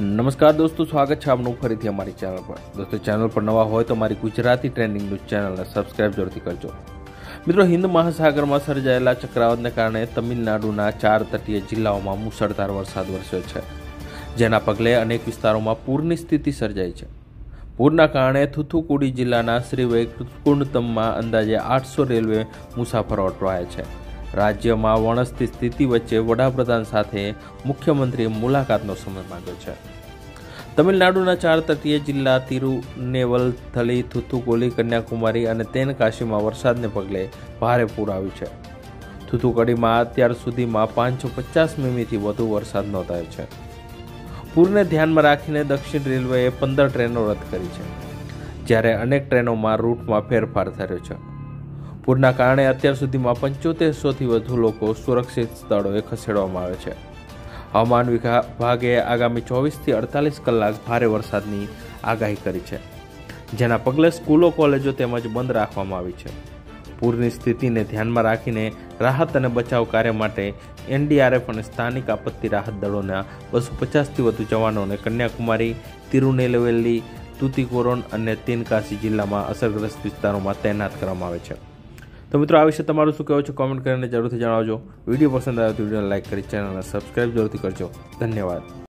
નમસ્કાર દોસ્તો, સ્વાગત છે આપનું ફરીથી અમારી ચેનલ પર। દોસ્તો, ચેનલ પર નવા હોય તો મારી ગુજરાતી ટ્રેન્ડિંગ ન્યૂઝ ચેનલને સબસ્ક્રાઇબ જરૂરથી કરજો। મિત્રો, હિન્દ મહાસાગરમાં સર્જાયેલા ચક્રવાતને કારણે તમિલનાડુના 4 તટીય જિલ્લાઓમાં મુશળધાર વરસાદ વરસ્યો છે, જેના પગલે અનેક વિસ્તારોમાં પૂરની સ્થિતિ સર્જાઈ છે। પૂરના કારણે થુથુકુડી જિલ્લાના શ્રીવૈકુંઠમમાં અંદાજે 800 રેલવે મુસાફરો અટવાયા છે। રાજ્યમાં વણસતી સ્થિતિ વચ્ચે વડાપ્રધાન સાથે મુખ્યમંત્રીએ મુલાકાતનો સમય માંગ્યો છે। તમિલનાડુના 4 તટીય જિલ્લા તિરુનેવલથલી, થુથુકુડી, કન્યાકુમારી અને તેનકાશીમાં વરસાદને પગલે ભારે પૂર આવ્યું છે। થુથુકડીમાં અત્યાર સુધીમાં 550 મીમીથી વધુ વરસાદ નોંધાયો છે। પૂરને ધ્યાનમાં રાખીને દક્ષિણ રેલવેએ 15 ટ્રેનો રદ કરી છે, જ્યારે અનેક ટ્રેનોમાં રૂટમાં ફેરફાર થયો છે। પૂરના કારણે અત્યાર સુધીમાં 7500થી વધુ લોકો સુરક્ષિત સ્થળોએ ખસેડવામાં આવે છે। હવામાન વિભાગે આગામી 24થી 48 કલાક ભારે વરસાદની આગાહી કરી છે, જેના પગલે સ્કૂલો, કોલેજો તેમજ બંધ રાખવામાં આવી છે। પૂરની સ્થિતિને ધ્યાનમાં રાખીને રાહત અને બચાવ કાર્ય માટે એનડીઆરએફ અને સ્થાનિક આપત્તિ રાહત દળોના 250થી વધુ જવાનોને કન્યાકુમારી, તિરુનેલવેલી, તુતીકોરન અને તેનકાસી જિલ્લામાં અસરગ્રસ્ત વિસ્તારોમાં તૈનાત કરવામાં આવે છે। તો મિત્રો, આ વિશે તમારું શું કહેવું છે કોમેન્ટ કરીને જરૂરથી જણાવજો। વિડીયો પસંદ આવે તો વિડીયોને લાઇક કરી ચેનલને સબસ્ક્રાઇબ જરૂરથી કરજો। ધન્યવાદ।